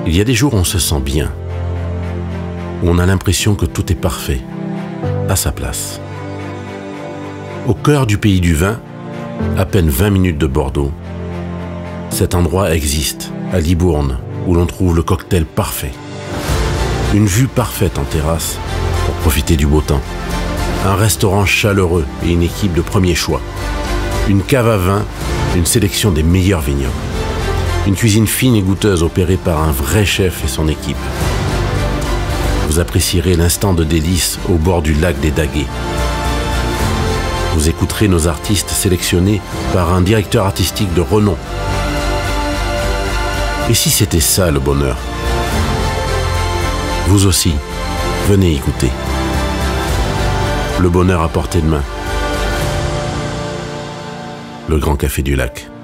Il y a des jours où on se sent bien, où on a l'impression que tout est parfait, à sa place. Au cœur du pays du vin, à peine 20 minutes de Bordeaux, cet endroit existe, à Libourne, où l'on trouve le cocktail parfait. Une vue parfaite en terrasse pour profiter du beau temps. Un restaurant chaleureux et une équipe de premier choix. Une cave à vin, une sélection des meilleurs vignobles. Une cuisine fine et goûteuse opérée par un vrai chef et son équipe. Vous apprécierez l'instant de délice au bord du lac des Daguets. Vous écouterez nos artistes sélectionnés par un directeur artistique de renom. Et si c'était ça le bonheur? Vous aussi, venez y goûter. Le bonheur à portée de main. Le Grand Café du Lac.